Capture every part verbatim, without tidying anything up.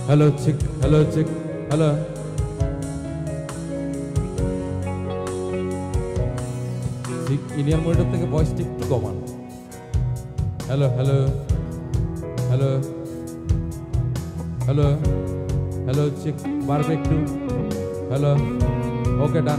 Hello check, hello check, hello. Indian monitor থেকে ভয়েসটা একটু কমান। Hello hello hello hello hello check, বাড়বে একটু। Hello, okay done.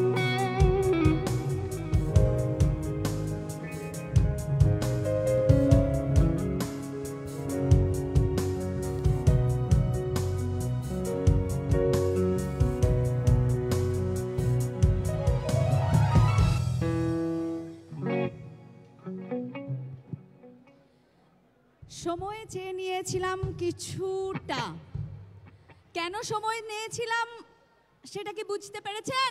সময় চেয়ে নিয়েছিলাম কিছুটা। কেন সময় নিয়েছিলাম সেটা কি বুঝতে পেরেছেন?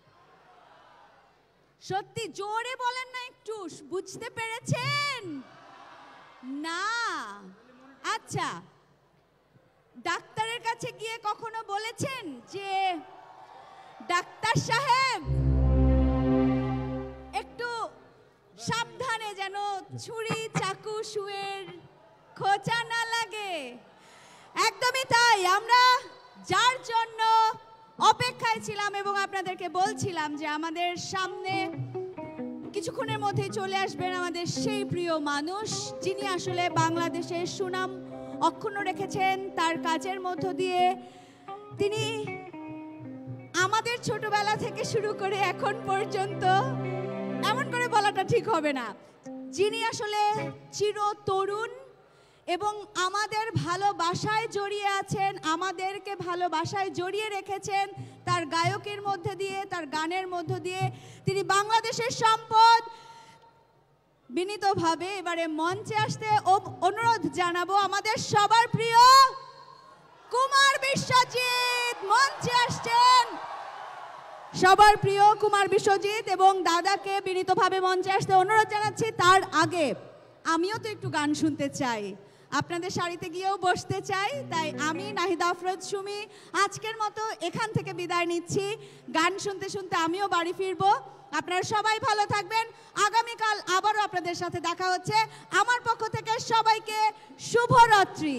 সত্যি জোরে বলেন না একটু, বুঝতে পেরেছেন? না। আচ্ছা, ডাক্তারের কাছে গিয়ে কখনো বলেছেন যে ডাক্তার সাহেব একটু সাবধানে যেন ছুরি চাকু শুয়ের খোঁচা না লাগে? একদমই তাই। আমরা যার জন্য অপেক্ষায় ছিলাম এবং আপনাদেরকে বলছিলাম যে আমাদের সামনে কিছুক্ষণের মধ্যেই চলে আসবেন আমাদের সেই প্রিয় মানুষ, যিনি আসলে বাংলাদেশের সুনাম অক্ষুণ্ণ রেখেছেন তার কাজের মধ্য দিয়ে। তিনি আমাদের ছোটবেলা থেকে শুরু করে এখন পর্যন্ত, এমন করে বলাটা ঠিক হবে না, যিনি আসলে চির তরুণ এবং আমাদের ভালোবাসায় জড়িয়ে আছেন, আমাদেরকে ভালোবাসায় জড়িয়ে রেখেছেন তার গায়কের মধ্যে দিয়ে, তার গানের মধ্য দিয়ে। তিনি বাংলাদেশের সম্পদ। বিনীতভাবে এবারে মঞ্চে আসতে অনুরোধ জানাবো আমাদের সবার প্রিয় কুমার বিশ্বজিৎ। মঞ্চে আসছেন সবার প্রিয় কুমার বিশ্বজিৎ, এবং দাদাকে বিনীতভাবে মঞ্চে আসতে অনুরোধ জানাচ্ছি। তার আগে আমিও তো একটু গান শুনতে চাই, আপনাদের সারিতে গিয়েও বসতে চাই। তাই আমি নাহিদা আফরোজ সুমি আজকের মতো এখান থেকে বিদায় নিচ্ছি। গান শুনতে শুনতে আমিও বাড়ি ফিরবো। আপনারা সবাই ভালো থাকবেন। আগামীকাল আবারও আপনাদের সাথে দেখা হচ্ছে। আমার পক্ষ থেকে সবাইকে শুভরাত্রি।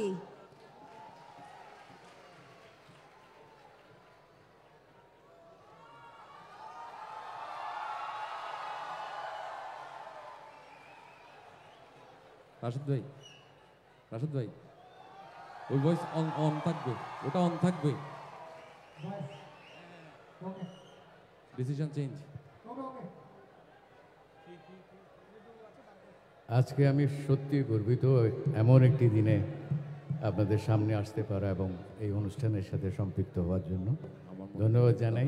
রাশেদ ভাই, রাশেদ ভাই, ওই ভয়েস অন অন থাকবে, ওটা অন থাকবে। Decision change. আজকে আমি সত্যি গর্বিত এমন একটি দিনে আপনাদের সামনে আসতে পারা এবং এই অনুষ্ঠানের সাথে সম্পৃক্ত হওয়ার জন্য ধন্যবাদ জানাই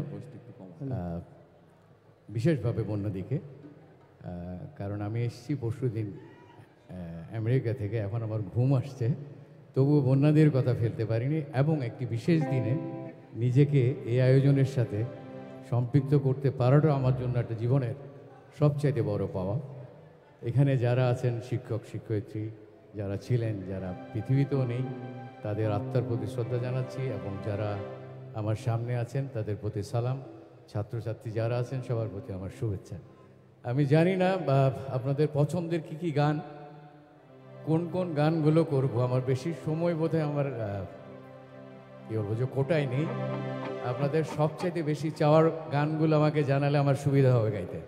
বিশেষভাবে বন্যদিকে। কারণ আমি এসেছি পরশু দিন আমেরিকা থেকে, এখন আমার ঘুম আসছে, তবুও বন্যাদের কথা ফেলতে পারিনি। এবং একটি বিশেষ দিনে নিজেকে এই আয়োজনের সাথে সম্পৃক্ত করতে পারাটাও আমার জন্য একটা জীবনের সবচাইতে বড় পাওয়া। এখানে যারা আছেন শিক্ষক শিক্ষয়িত্রী, যারা ছিলেন, যারা পৃথিবীতেও নেই, তাদের আত্মার প্রতি শ্রদ্ধা জানাচ্ছি, এবং যারা আমার সামনে আছেন তাদের প্রতি সালাম। ছাত্রছাত্রী যারা আছেন সবার প্রতি আমার শুভেচ্ছা। আমি জানি না বা আপনাদের পছন্দের কি কি গান, কোন কোন গানগুলো করব। আমার বেশি সময় বোধহয় আমার কি বলবো যে কোটায় নেই। আপনাদের সবচাইতে বেশি চাওয়ার গানগুলো আমাকে জানালে আমার সুবিধা হবে গাইতে।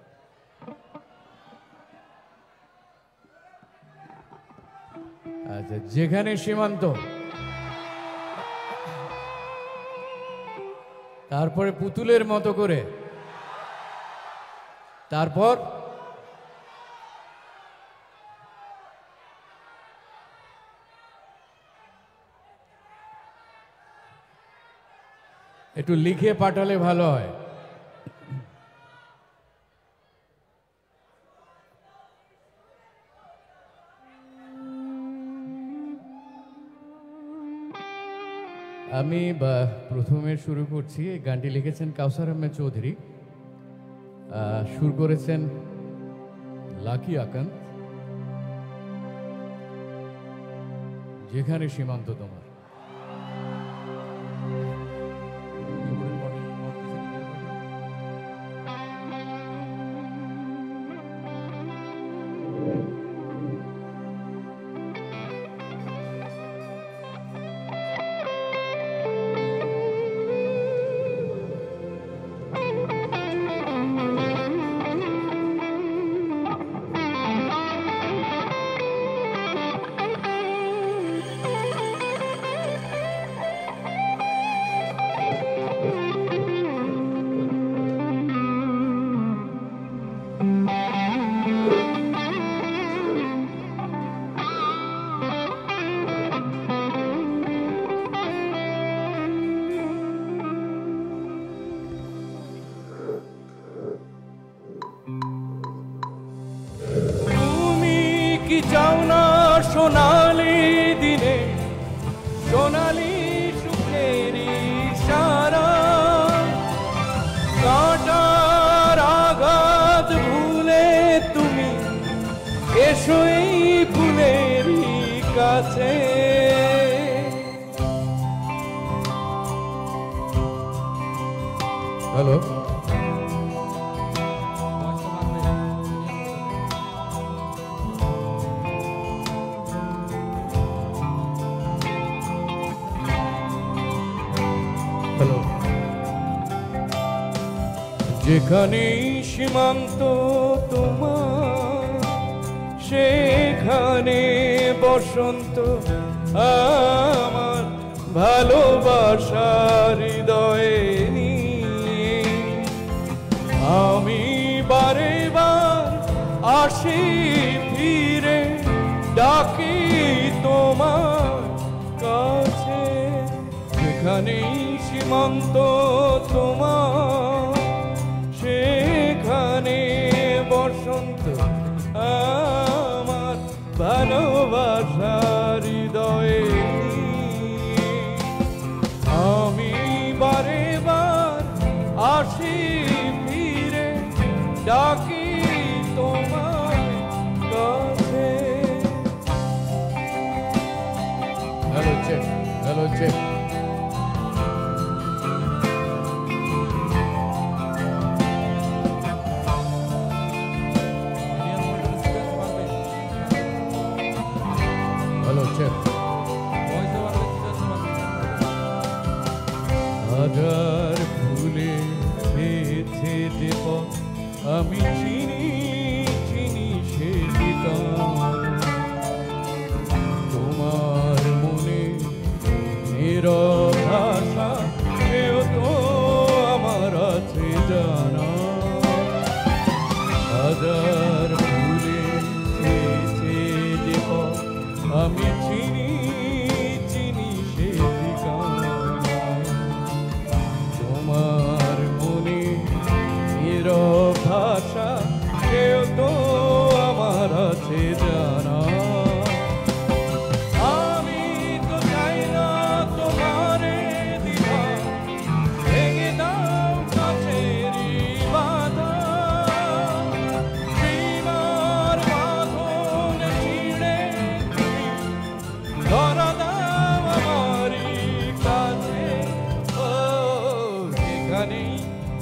আচ্ছা, যেখানে সীমান্ত, তারপরে পুতুলের মতো করে, তারপর একটু লিখে পাঠালে ভালো হয়। আমি প্রথমে শুরু করছি। এই গানটি লিখেছেন কাউসার আহমেদ চৌধুরী, সুর করেছেন লাকি আকান্ত। যেখানে সীমান্ত তোমার। চাও না সোনালি দিনে সোনালি সুখের ইশারা কাঁটার আঘাত ভুলে তুমি এসো এই ফুলেরই কাছে হ্যালো হ্যালো যেখানে সীমান্ত তোমার সেখানে বসন্ত আমার ভালোবাসার হৃদয়ে নিয়ে আমি বারে বার আসি ফিরে ডাকি তোমার কাছে যেখানেই সীমান্ত তোমার সেখানে বসন্ত আমার ভালোবাসার হৃদয়ে নিয়ে আমি বারে বার আসি ফিরে ডাকি তোমার কাছে hello check hello check hello check হাজার ফুলে খেয়েছে যে পথ আমি চিনি চিনি সে তোমার মনে নীরব আশা কেউ তো আমার আছে জানা হাজার ফুলে খেয়েছে যে পথ আমি চিনি চিনি সে ঠিকানা তোমার মনে নীরব ভাষা কেউ তো আমার আছে জানা আমি তো চাই না তোমারে দিবা ভেঙে দাও কাছেরই বাধা সীমার বাঁধন ছিঁড়ে তুমি ধরা দাও আমারই কাছে ও এখানেই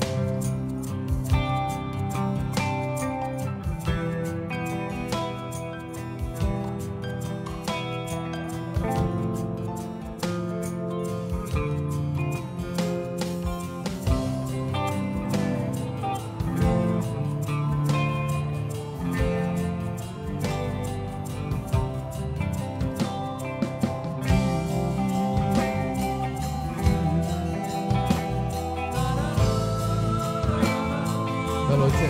হ্যালো চেক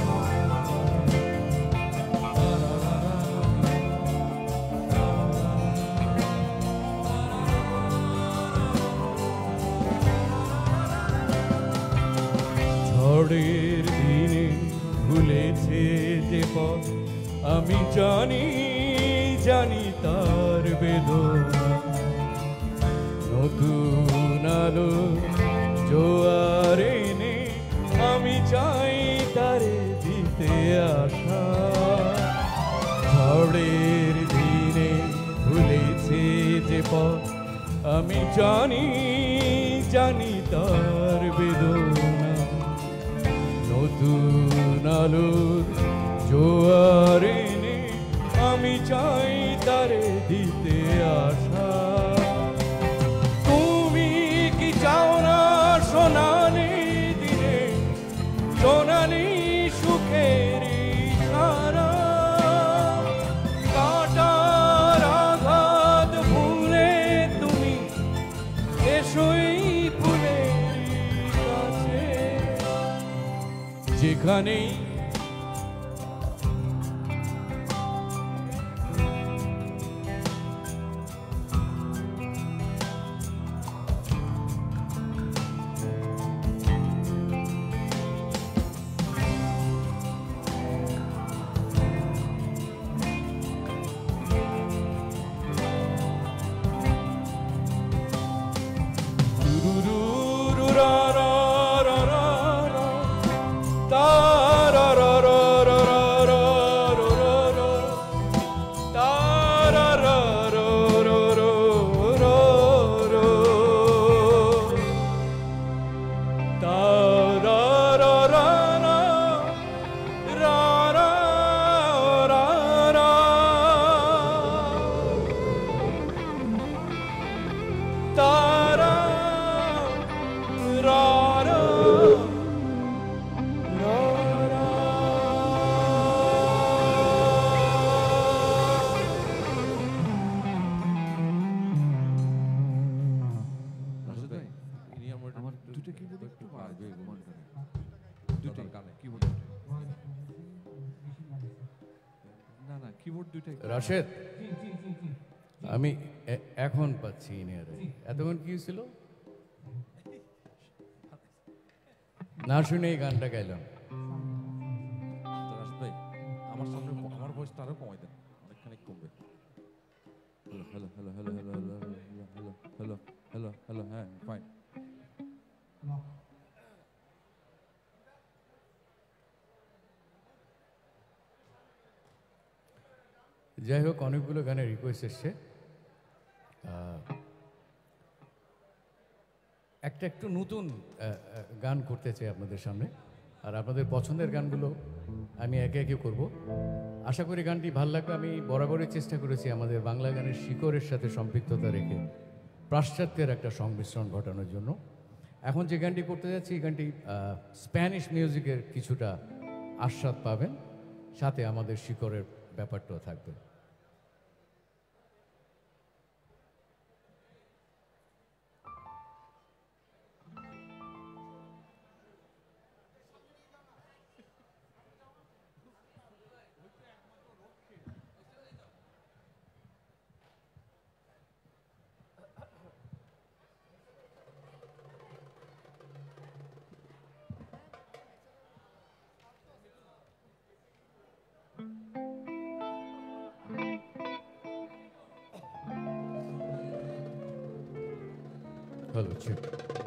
ঝড়ের দিনে ভুলেছে যে পথ আমি জানি জানি তার বেদনা নতুন আলো জোয়ার এনে আমি চাই তারে দিতে আসা ঝড়ের দিনে ভুলেছে যে পথ আমি জানি জানি তার বেদনা নতুন আলোর জোয়ার এনে আমি চাই তারে দিতে আসা তুমি কি চাও না সোনালি দিনে সোনালি সুখের ইশারা কাঁটার আঘাত ভুলে তুমি এসোই ফুলের কাছে যেখানেই দুটো কিবোর্ড একটু পারবে গো। মনিটরে দুটো দুটো কানে। কিবোর্ড না না কিবোর্ড দুটো একটু রাশেদ আমি এ- এখন পাচ্ছি ইনিয়ারে এতক্ষণ কি ছিল না শুনে এই গানটা গাইলাম তো রাশেদ ভাই আমার সামনে ক- আমার ভয়েসটা আরো কমাই দেন অনেকখানি কমবে hello hello hello hello hello hello hello hello hello hello হ্যাঁ ফাইন যাই হোক অনেকগুলো গানের রিকোয়েস্ট এসছে আহ, একটা একটু নতুন আহ, আহ, গান করতে চাই আপনাদের সামনে আর আপনাদের পছন্দের গানগুলো আমি একে একে করব আশা করি গানটি ভাল লাগবে আমি বরাবরই চেষ্টা করেছি আমাদের বাংলা গানের শিকড়ের সাথে সম্পৃক্ততা রেখে পাশ্চাত্যের একটা সংমিশ্রণ ঘটানোর জন্য এখন যে গানটি করতে যাচ্ছি এই গানটি আহ, স্প্যানিশ মিউজিকের কিছুটা আস্বাদ পাবেন সাথে আমাদের শিকড়ের ব্যাপারটাও থাকবে হ্যালো চেক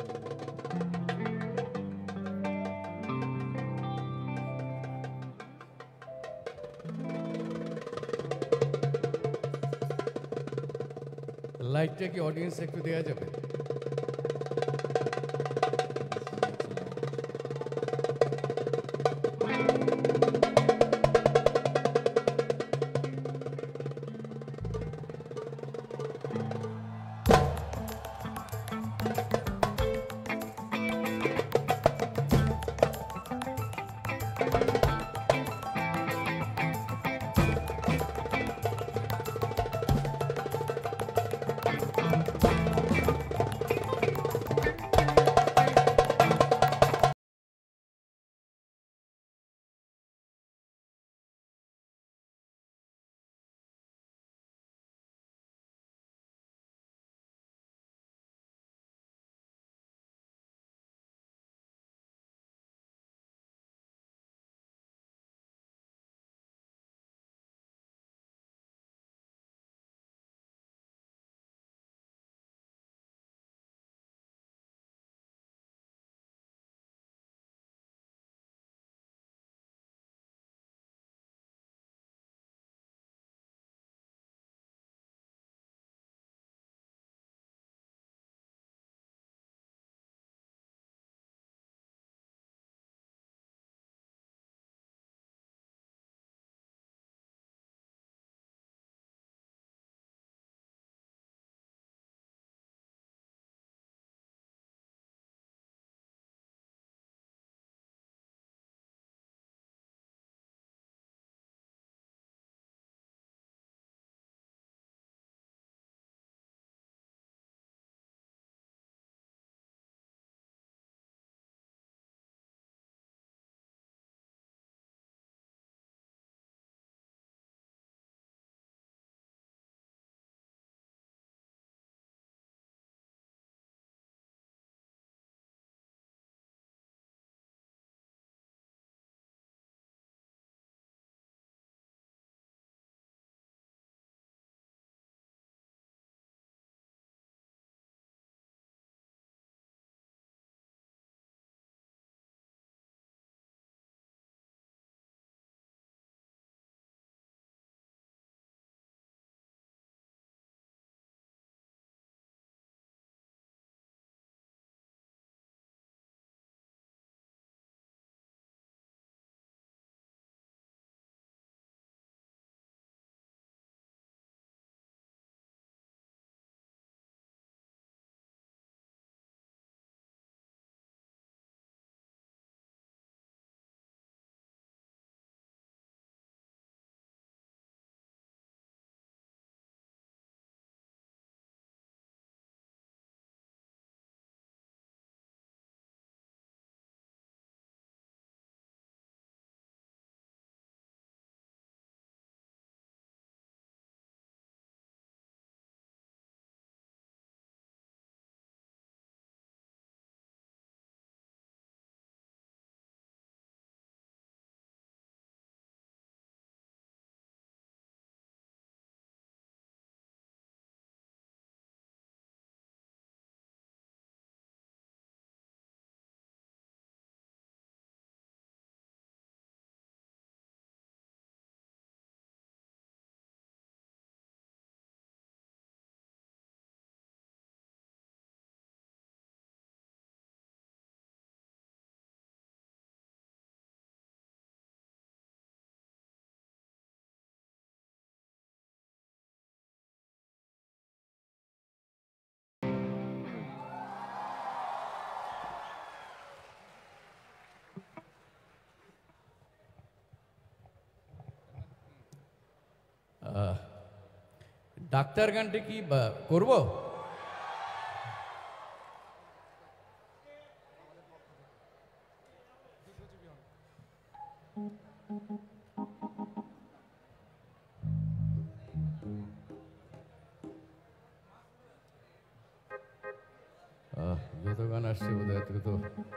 লাইটটা কি অডিয়েন্স একটু দেওয়া যাবে ডাক্তার গানটা কি বা করব? আহ, যত গান আসছে বোধ হয় তো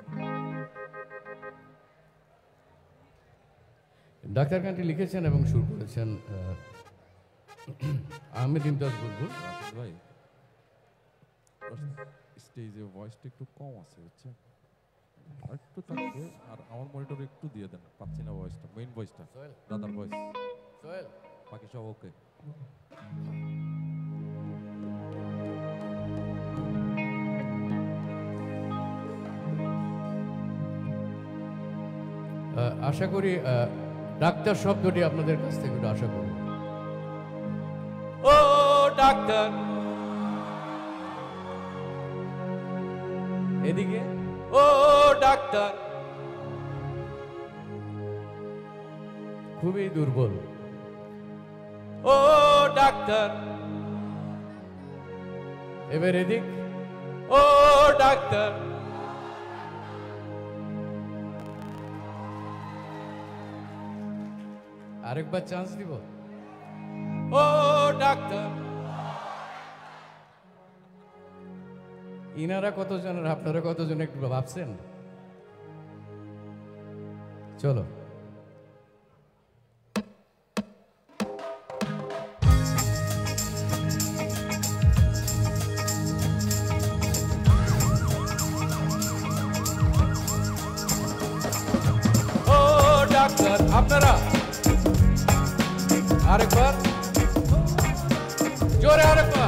ডাক্তার গানটি লিখেছেন এবং সুর করেছেন আহ, আহমেদ ইমতাজ বুলবুল। রাশেদ ভাই স্টেজে ভয়েসটা একটু কম আছে হচ্ছে, আর একটু থাকবে। আর আমার মনিটরে একটু দিয়ে দেন, পাচ্ছি না ভয়েসটা, মেইন ভয়েসটা, দাদার ভয়েস। সোহেল, বাকি সব ওকে। আহ, আশা করি আহ, ডাক্তার শব্দটি আপনাদের কাছ থেকে একটু আশা করি। ও ডাক্তার, এদিকে ও ডাক্তার, খুবই দুর্বল। ও ডাক্তার, এবার এদিক, ও ডাক্তার, আরেকবার চান্স দিব। ও ডাক্তার। ইনারা কতজন আর আপনারা কতজন একটু ভাবছেন? চলো। ও ডাক্তার, আপনারা আরেকবার জোরে, আরেকবার।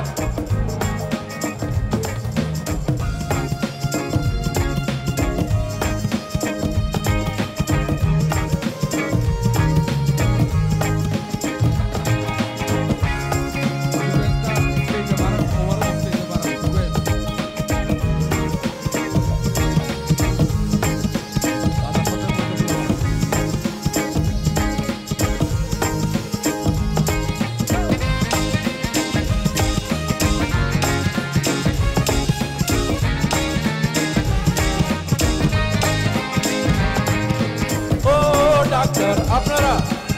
ডাক্তার, আপনারা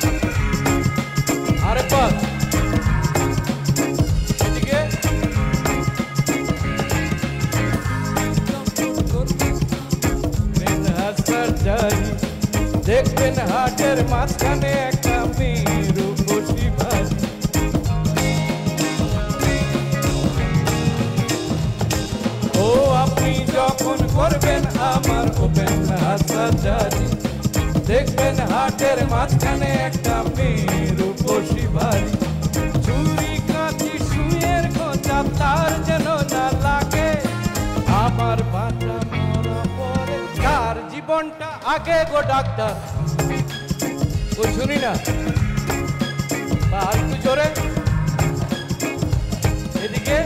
আরেকবার এদিকে। সার্জারি দেখবেন হাটের মাঝখানে একটা মেয়ের বসি ভাজি। ও আপনি যখন করবেন আমার ওপেন সার্জারি, দেখবেন হাটের মাঝখানে একটা মেয়ের বসি ভারী। ছুরি কাঁচি সুয়ের খোঁচা তার যেন না লাগে, আমার বাঁচা মরা পরে তার জীবনটা আগে গো ডাক্তার। ও শুনি না, বা আর একটু জোরে এদিকে।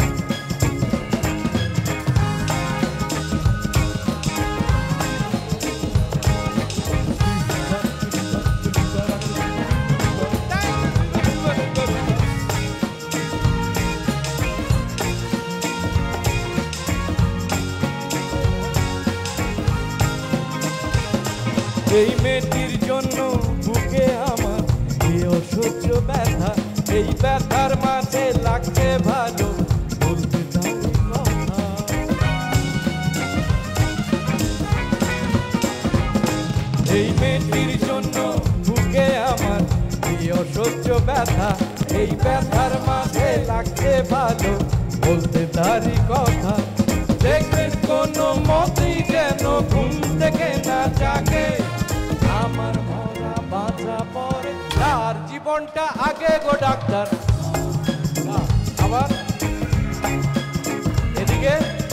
এই মেয়েটির জন্য বুকে আমার এই অসহ্য ব্যথা, এই ব্যথার মাঝে লাগছে ভালো বলতে চাই কথা। এই মেয়েটির জন্য বুকে আমার এই অসহ্য ব্যথা, এই ব্যথার মাঝে লাগছে ভালো বলতে তারি কথা। দেখবেন কোনো মতেই যেন ঘুম থেকে না জাগে, আমার মরা বাঁচা পরে তার জীবনটা আগে গো ডাক্তার। আবার এদিকে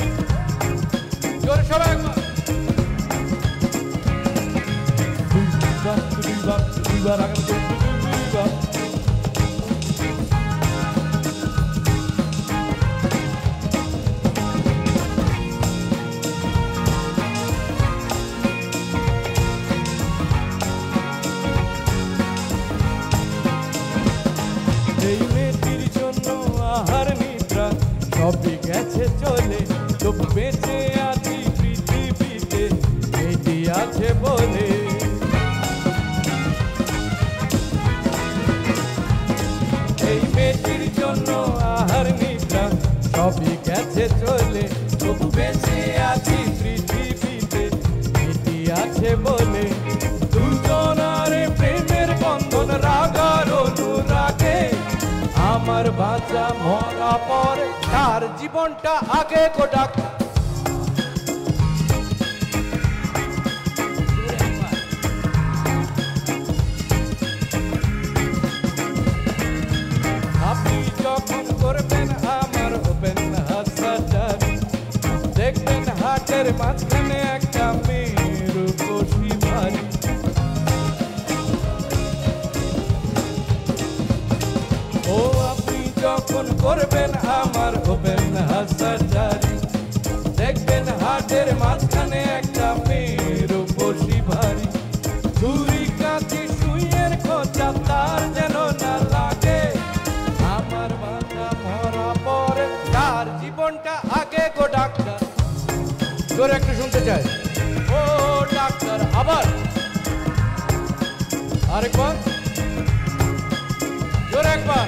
জোরে সবাই একবার। এই মেয়েটির জন্য তবু বেঁচে আছি পৃথিবীতে এটি আছে বলে। এই মেয়েটির জন্য আহার নিদ্রা সবই গেছে চলে, তবু বেঁচে আছি পৃথিবীতে এটি আছে বলে। দুজনারে প্রেমের বন্ধন রাগার অনুরাগে, আমার বাঁচা মরা পরে তার জীবনটা আগে গো ডাক্তার। আপনি যখন করবেন আমার ওপেন হাসপাতাল, দেখবেন হাটের মাঝখানে একটা মেয়ের বসি ভারী। ও আপনি যখন করবেন আমার ওপেন হাসপাতাল, দেখবেন হাটের মাঝখানে একটা মেয়ের বসি ভারী। ছুরি কাঁচি সুইয়ের খোঁচা তার যেন না লাগে, আমার মাথা মরা পরে তার জীবনটা আগে গো ডাক্তার। তোর একটু শুনতে চাই ও ডাক্তার, আবার আরেকবার জোর একবার।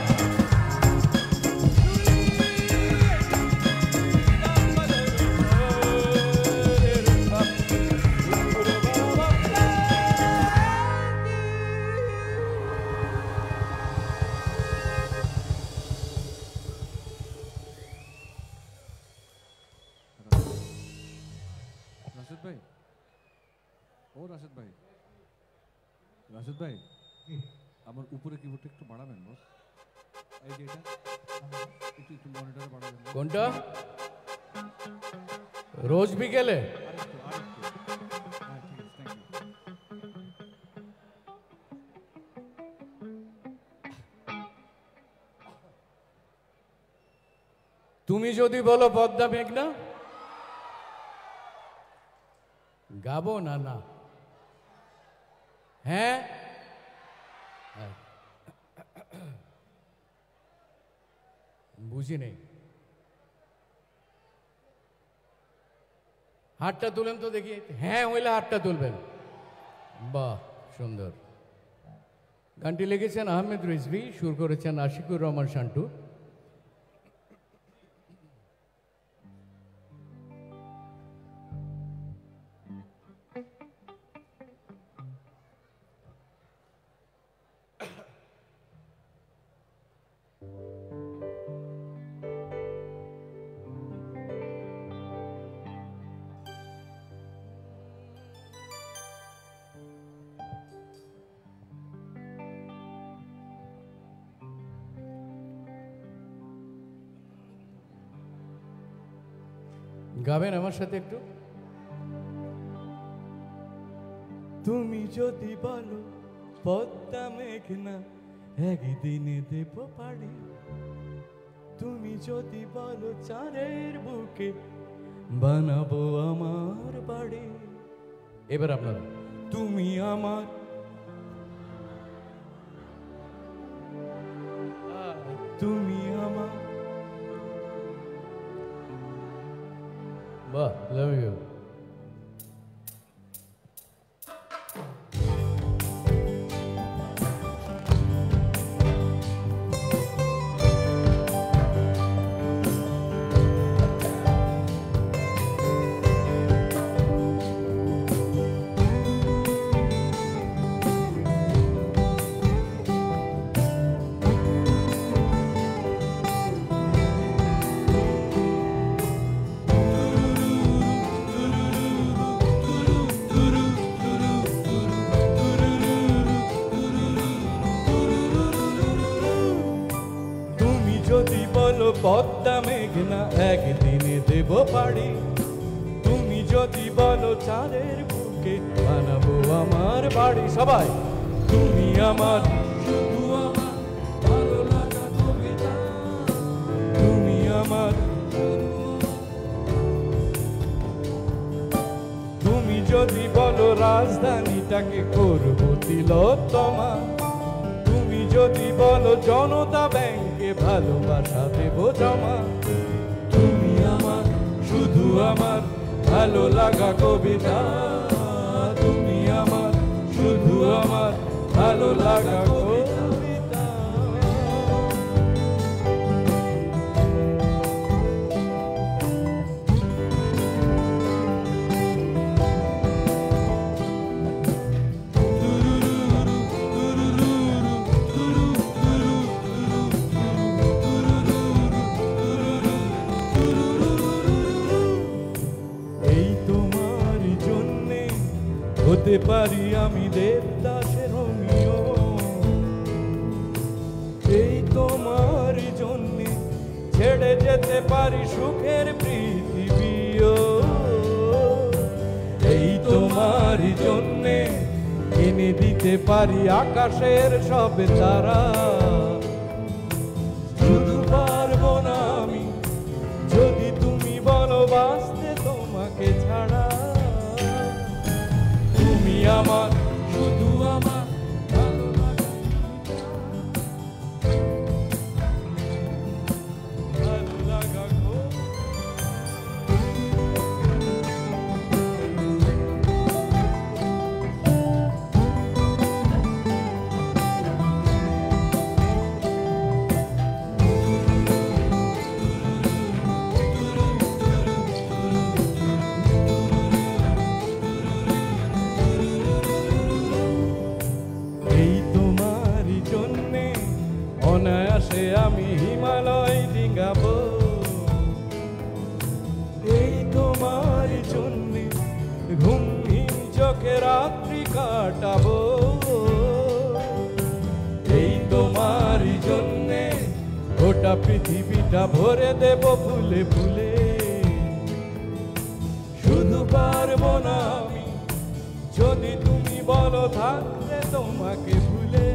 রাশেদ ভাই, ও রাশেদ ভাই, রাশেদ ভাই, আমার উপরে কিবোর্ডটা একটু বাড়াবেন বস। এই যে এটা একটু একটু মনিটরে বাড়াবেন। কোনটা? রোজ বিকেলে? আরেকটু আরেকটু হ্যাঁ ঠিক আছে, থ্যাংক ইউ। তুমি যদি বলো পদ্মা মেঘনা গাবো না না? হ্যাঁ, বুঝি নেই। হাতটা তুলেন তো দেখি। হ্যাঁ হইলে হাতটা তুলবেন। বাহ, সুন্দর। গানটি লিখেছেন আহমেদ রিজভী, সুর করেছেন আশিকুর রহমান শান্টু। গাবেন আমার সাথে একটু? তুমি যদি বলো পদ্মা মেঘনা একদিনে দেব পাড়ি, তুমি যদি বলো চারের বুকে বানাবো আমার বাড়ি। এবার আপনারা তুমি আমার তুমি আমার বাহ, লাভ ইউ। যদি বলো পদ্মা মেঘনা একদিনে দেব পাড়ি, তুমি যদি বলো চাঁদের বুকে বানাবো আমার বাড়ি। সবাই তুমি আমার শুধু আমার ভালো লাগা কবিতা, তুমি আমার তুমি যদি বলো রাজধানীটাকে করবো তিলোত্তমা, তুমি যদি বলো জনতা ব্যাংকে ভালোবাসা দেব জমা, তুমি আমার শুধু আমার ভালো লাগা কবিতা, তুমি আমার শুধু আমার ভালো লাগা কবিতা। এই তোমার জন্যে হতে পারি আমি দেবদাসের রোমিও, এই তোমার জন্যে ছেড়ে যেতে পারি সুখের পৃথিবীও, এই তোমার জন্যে এনে দিতে পারি আকাশের সব তারা। শুধু পারবো না আমি যদি তুমি বলো বাঁচতে তোমাকে ছাড়া। তুমি আমার শুধু আমার ভালো লাগা, ভালো লাগা গো। এই তোমার জন্যে অনায়াসে আমি হিমালয় ডিঙ্গাবো, এই তোমার জন্যে ঘুমহীন চোখে রাত্রি কাটাবো, এই তোমার জন্যে গোটা পৃথিবীটা ভরে দেব ফুলে ফুলে। শুধু পারবো না আমি যদি তুমি বলো থাকতে তোমাকে ভুলে।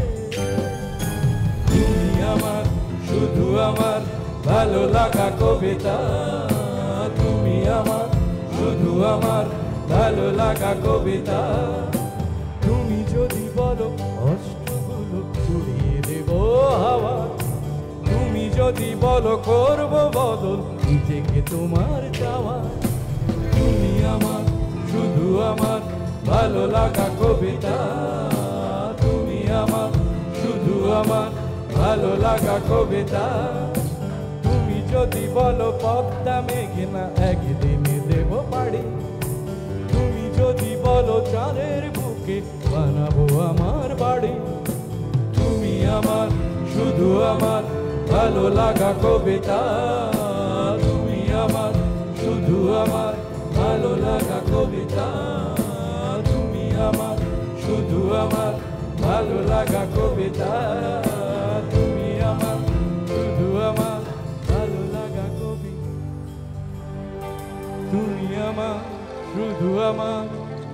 তুমি আমার শুধু আমার ভালো লাগা কবিতা, তুমি আমার শুধু আমার ভালো লাগা কবিতা। তুমি যদি বলো কষ্টগুলো উড়িয়ে দেব হাওয়া, তুমি যদি বলো করবো বদল নিজেকে তোমার চাওয়া। তুমি আমার শুধু আমার ভালো লাগা কবিতা, তুমি আমার শুধু আমার ভালো লাগা কবিতা। তুমি যদি বলো পদ্মা মেঘনা একদিনে দেব পাড়ি, তুমি যদি বলো চাঁদের বুকে বানাবো আমার বাড়ি। তুমি আমার শুধু আমার ভালো লাগা কবিতা, তুমি আমার শুধু আমার ভালো লাগা কবিতা, তুমি আমার শুধু আমার ভালো লাগা কবিতা, তুমি আমার শুধু আমার ভালো লাগা কবিতা, তুমি আমার শুধু আমার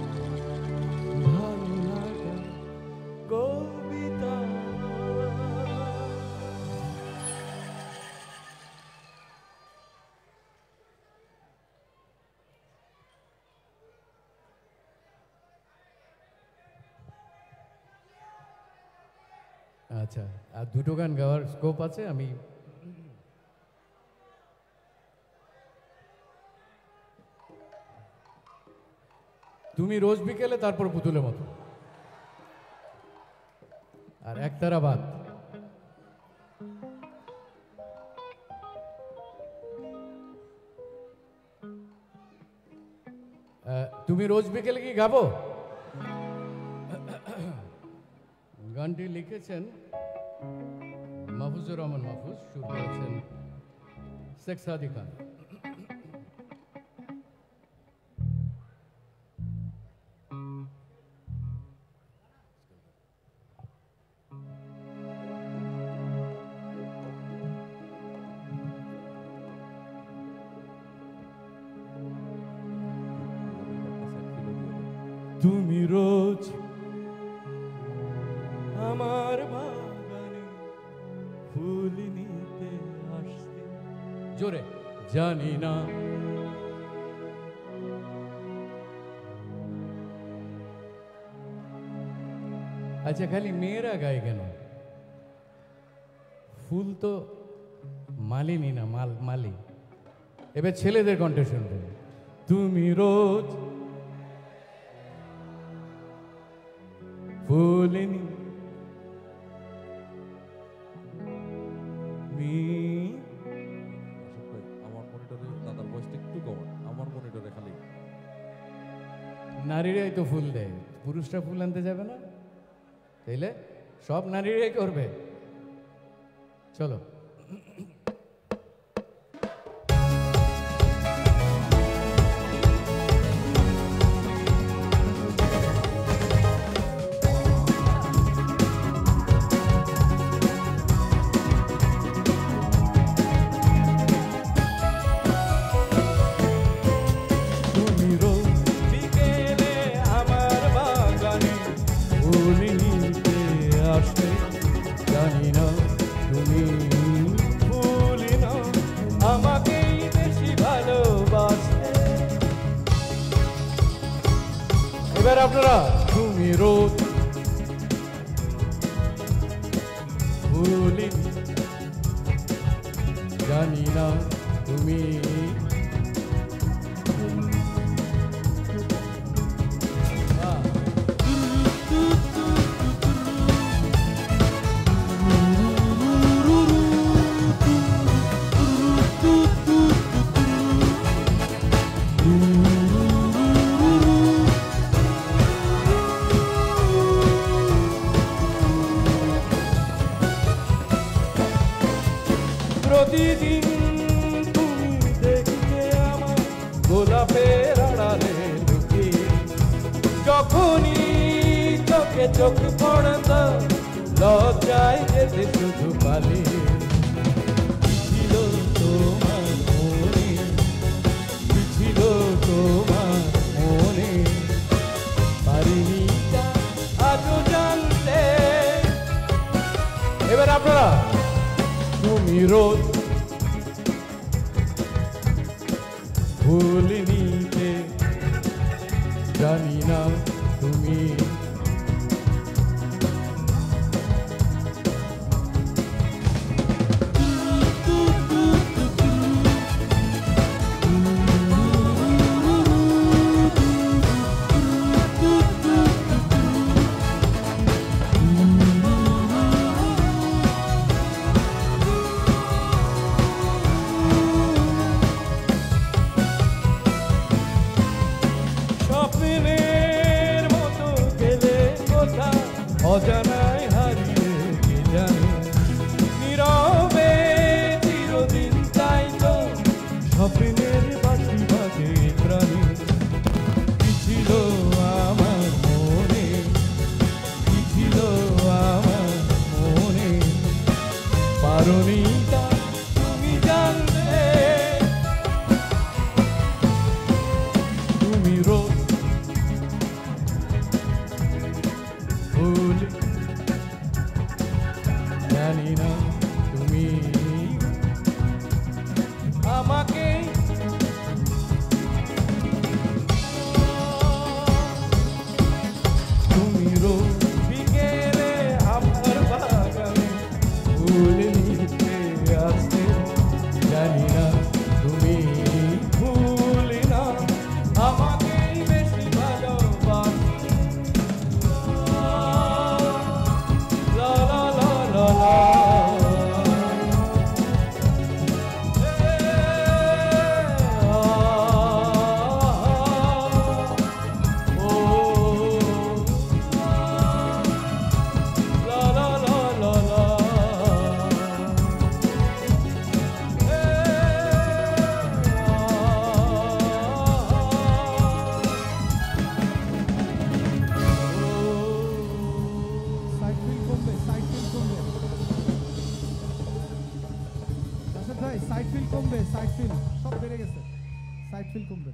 ভালো লাগা কবিতা। আচ্ছা, আর দুটো গান গাওয়ার স্কোপ আছে। আমি তুমি রোজ বিকেলে, তারপর পুতুলের মতো, আর একতারা বাদ। আহ, তুমি রোজ বিকেলে কি গাবো? গানটি লিখেছেন মাহফুজুর রহমান মাহফুজ, সুর করেছেন শেখ সাদি খান। তুমি রোজ আমার বাগানে ফুল নিতে আসতে, জোরে জানি না আচ্ছা, খালি মেয়েরা গায় কেন? ফুল তো মালিনী না, মাল মালি। এবার ছেলেদের কণ্ঠে শুনবে। তুমি রোজ ভুলিনি মি রাশেদ ভাই আমার মনিটরে দাদার ভয়েসটা একটু কমান, আমার মনিটরে খালি নারীরাই তো ফুল দেয়, পুরুষরা ফুল আনতে যাবে না? তাইলে সব নারীরাই করবে। চলো। তুমি রোজ বিকেলে আমার বাগানে ফুল নিতে আসে, জানি না তুমি ফুল না আমাকেই বেশি ভালোবাসে। এবার আপনারা তুমি রোজ ফুল জানি না তুমি প্রতিদিন তুমি দেখতে আমার গোলাপের আড়ালে লুকিয়ে, যখনই চোখে চোখ পড়ত লজ্জায় যেতে শুধু পালিয়ে। কি ছিল তোমার মনে, কি ছিল তোমার মনে, পারিনি তা আজও জানতে। এবার আপনারা তুমি রোজ ভুল নিতে, জানি না তুমি স্বপ্নের মতো গেলে কোথা অজানায় হারিয়ে কে জানে, নীরবে চিরদিন তাই তো স্বপ্নের বাসি বাজে প্রাণী। কি ছিল আমার মনে, কি ছিল আমার মনে, পারোনি তা তুমি জানতে। তুমি রোজ ভুল জানি না তুমি আমাকে তুমি রোজ বিকেলে আমার বাগানে ফুল নিতে আসতে, জানি না তুমি ভুল না আমাকেই বেশি ভালোবাসে। লা লা লা লা লা। এ, আ, ও, লা লা লা লা লা। এ, সাইড ফিল কমবে, সাইড ফিল কমবে। রাশেদ ভাই সাইড ফিল কমবে, সাইড ফিল সব বেড়ে গেছে, সাইড ফিল কমবে।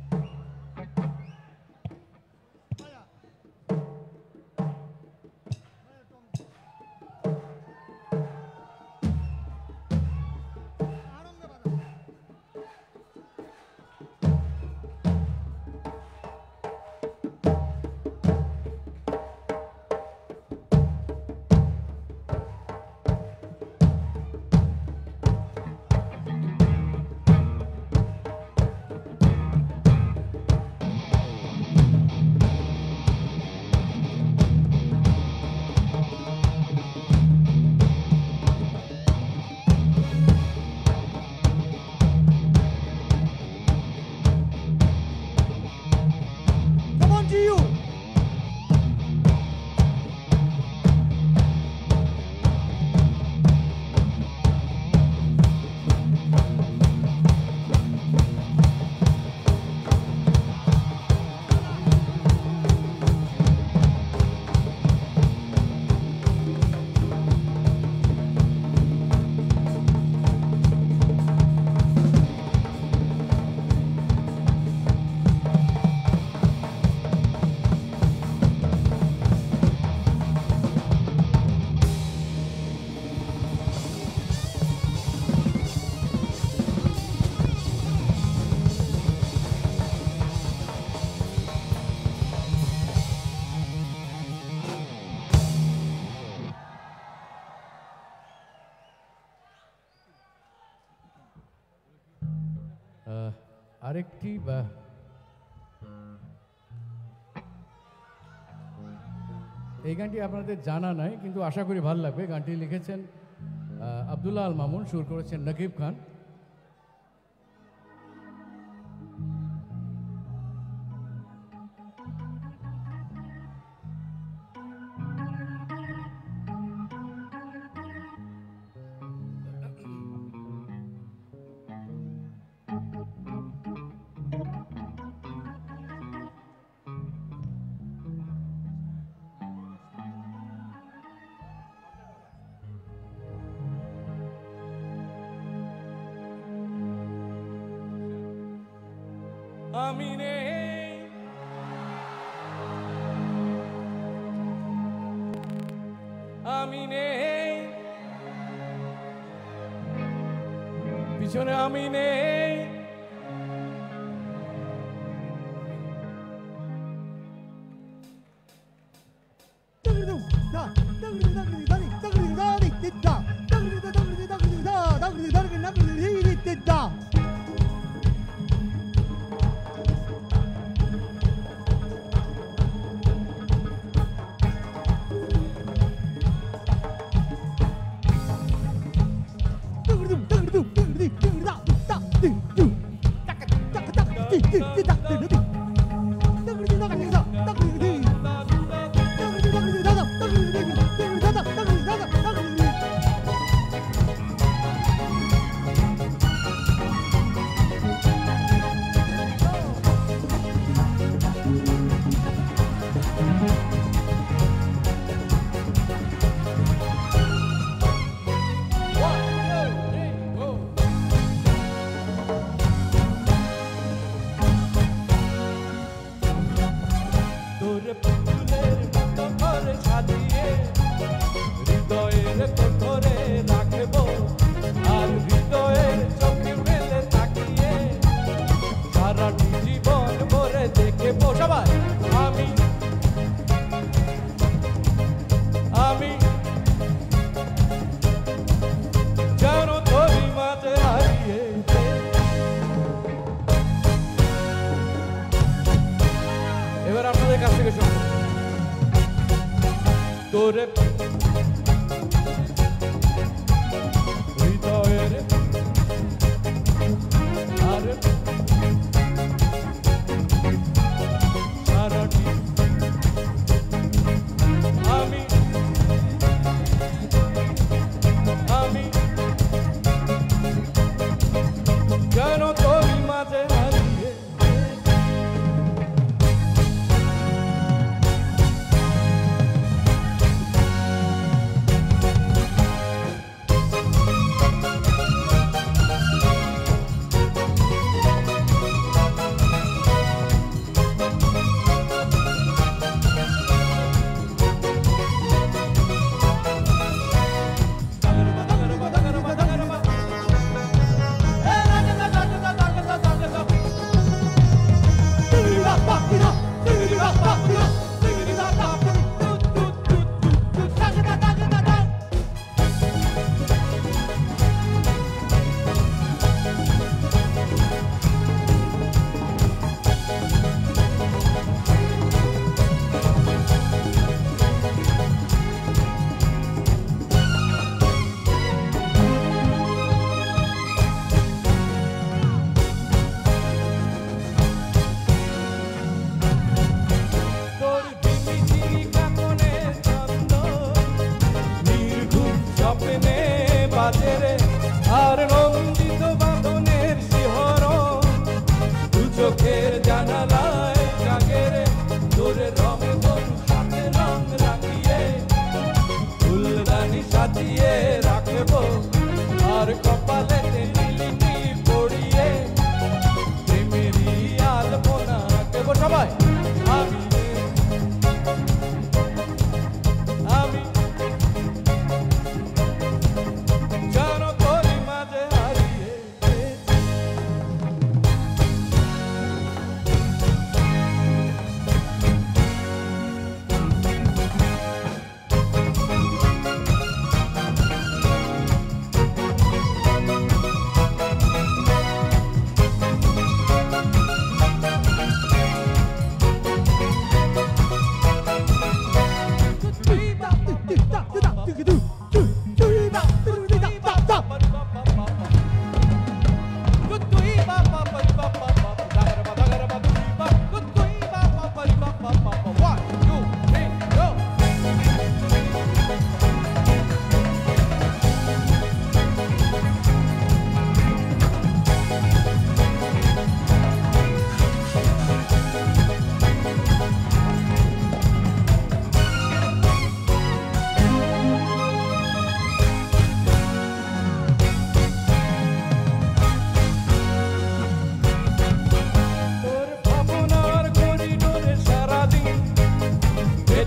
আরেকটি বা এই গানটি আপনাদের জানা নাই, কিন্তু আশা করি ভালো লাগবে। গানটি লিখেছেন আহ, আব্দুল্লাহ আল মামুন, সুর করেছেন নকিব খান। আমি নেই, আমি নেই, পিছনে আমি নেই, তোরে হৃদয়ের আর সারাটি আমি আমি কেন তোর মাঝে হারিয়ে আর নন্দিত বাঁধনের শিহরণ দু চোখের জানালায় জাগেরে তোরে রঙে বধু সাথে রং রাখিয়ে ফুলদানি সাজিয়ে রাখবো আর কপালেতে নীলিটি পড়িয়ে প্রেমেরই আলপনা আঁকবো সবাই আমি আমি জানো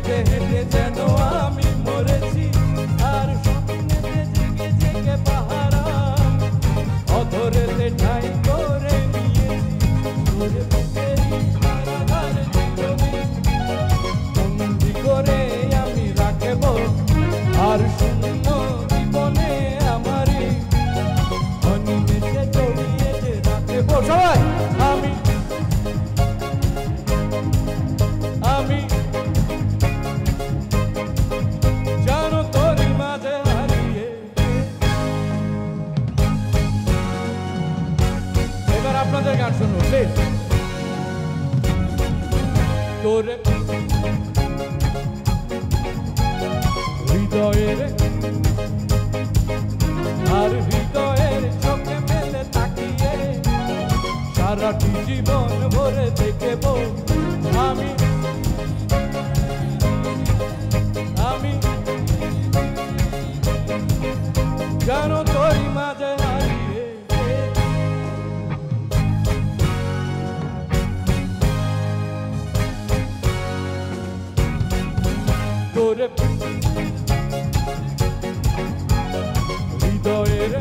হেঁটে হেঁটে যেন আমি মরেছি আর স্বপ্নেতে জেগে জেগে পাহারা অধরেতে ঠাই করে নিয়েছি তোরে বুকেরই কারাগারে চিরদিন বন্দি করে আমি রাখব আর শূন্য জীবনে আমারই অনিমেষে জড়িয়ে যে রাখব সবাই আমি আমি জানো তোরই মাঝে হারিয়ে এবার আপনাদের গান শুনুন প্লিজ তোরে হৃদয়ের আর হৃদয়ের চোখে মেলে তাকিয়ে সারাটি জীবন ভরে দেখব আমি আমি জানো তোরই মাঝে হারিয়ে তোরে হৃদয়ের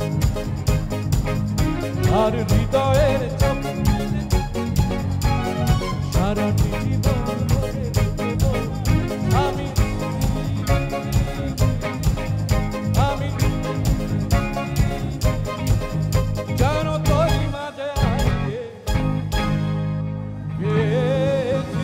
আর হৃদয়ের চোখে মেলে সারাটি জীবন ভরে দেখব আমি আমি জানো তোরই মাঝে হারিয়ে গেছি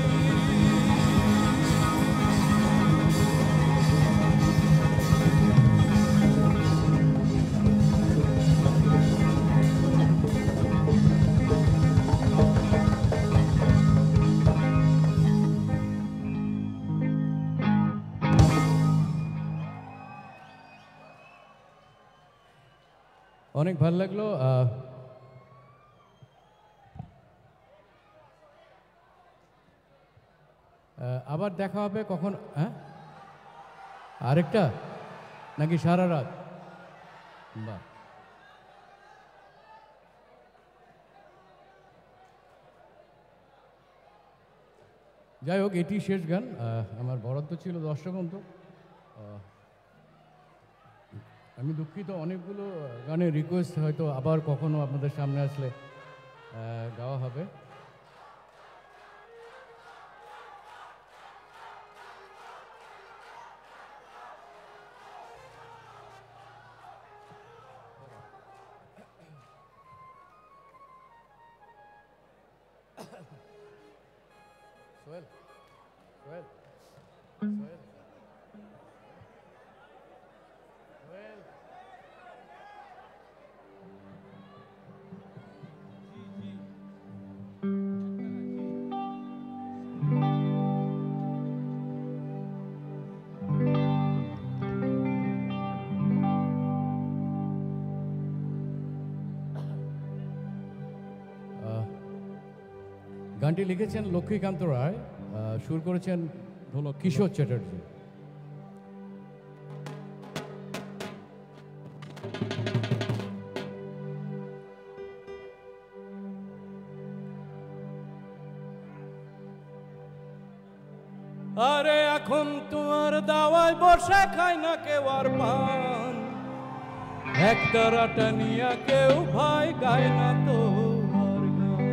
অনেক ভালো লাগলো আহ, আহ, আবার দেখা হবে কখন হ্যাঁ আরেকটা নাকি সারা রাত বাহ যাই হোক এটি শেষ গান আহ, আমার বরাদ্দ ছিল দশটা পর্যন্ত আহ, আমি দুঃখিত অনেকগুলো গানের রিকোয়েস্ট হয়তো আবার কখনো আপনাদের সামনে আসলে আহ, গাওয়া হবে সোহেল সোহেল সোহেল সোহেল গানটি লিখেছেন লক্ষ্মীকান্ত রায় আহ, সুর করেছেন হলো কিশোর চ্যাটার্জি আরে এখন তোমার দাওয়ায় বসে খায় না কেউ আর পান এক তারাটা নিয়া কেউ ভাই গায় না তো আর গান।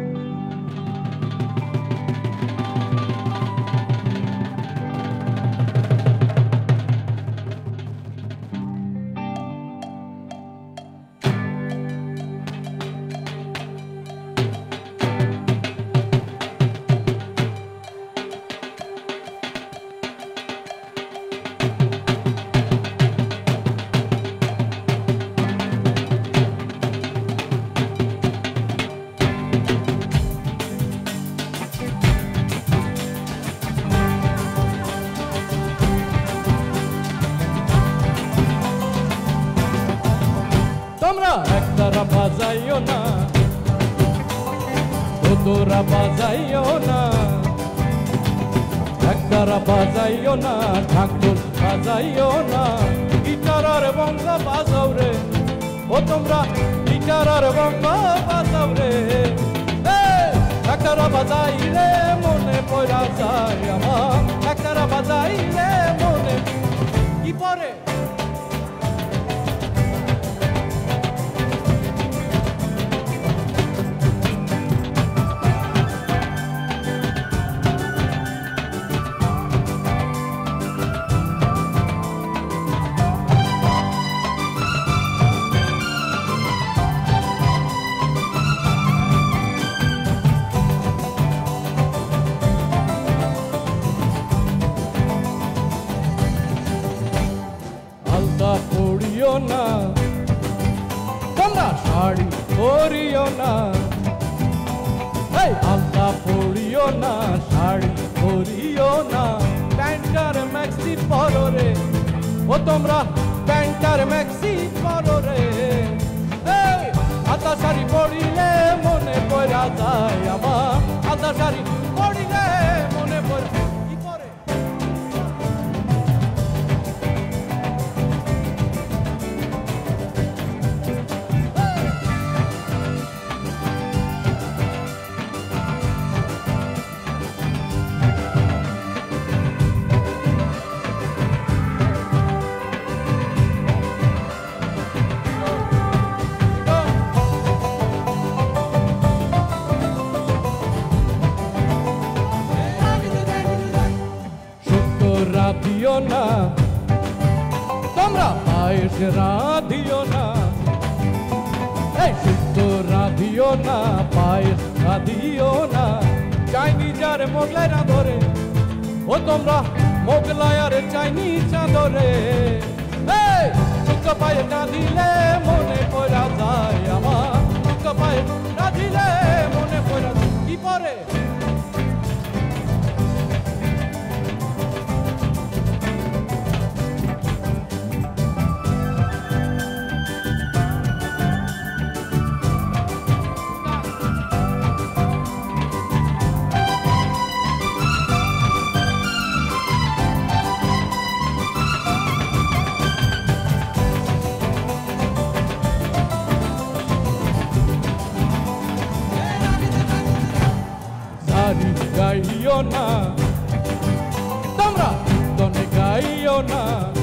তোমরা একতারা বাজাইও না তোরা বাজাইও না একতারা বাজাইও না ঠাকুর বাজাইও না গিটার আর বঙ্গা বাজাও রে ও তোমরা গিটার আর বঙ্গা বাজাও রে একতারা বাজাই রে মনে পড়া যায় আমার একতারা বাজাই পরে আলতা পড়িও না তোমরা শাড়ি পরিও না এই আলতা পড়িও না শাড়ি পরিও না প্যান্টার ম্যাক্সি পরো রে ও তোমরা প্যান্টার ম্যাক্সি পরো রে এই আলতা শাড়ি পরিলে মনে পড়া যায় আমার আলতা শাড়ি পরিলে মনে পড়ে কি পরে রাধিও না তোমরা পায়েস রাধিও না এই শুদ্ধ রাধিও না পায়েস রাধিও না চাইনিজ আর মোগলাই রাঁধরে ও তোমরা মোগলাই আর চাইনিজ চাঁদরে এই শুদ্ধ পায়ে রাঁধিলে মনে পড়া যায় আমার শুদ্ধ পায়ে রাঁধিলে মনে পড়া কি পরে গাইও না তোমরা কীর্তনে গাইও না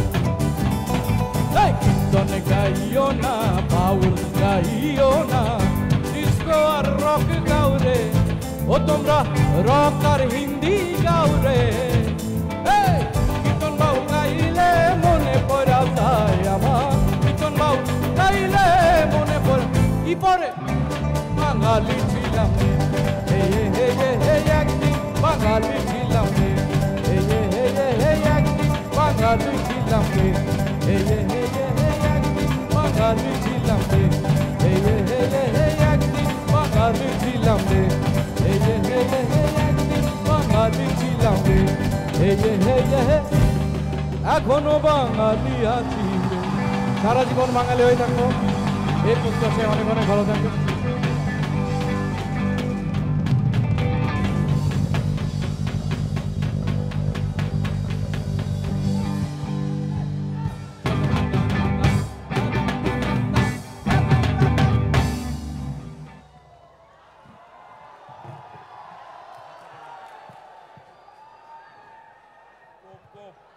এই কীর্তনে গাইও না বাউল গাইও না ডিস্কো আর রক গাও রে ও তোমরা রক আর হিন্দি গাও রে এই কীর্তন বাউল গাইলে মনে পড়া যায় আমার কীর্তন বাউল গাইলে মনে পড়ে কি পড়ে বাঙালি ছিলাম হে হে হে হে একদিন বাঙালি ছিলাম রে হে হে হে হে হে একদিন বাঙালি ছিলাম রে হে হে হে হে হে একদিন বাঙালি ছিলাম রে হে হে হে হে হে একদিন বাঙালি ছিলাম রে হে হে হে হে হে একদিন বাঙালি ছিলাম রে হে হে হে হে হে এখনো বাঙালি আছি রে সারা জীবন বাঙালি হয়ে থাকবো এই প্রত্যাশে অনেক অনেক ভালো থাকবে Go, go.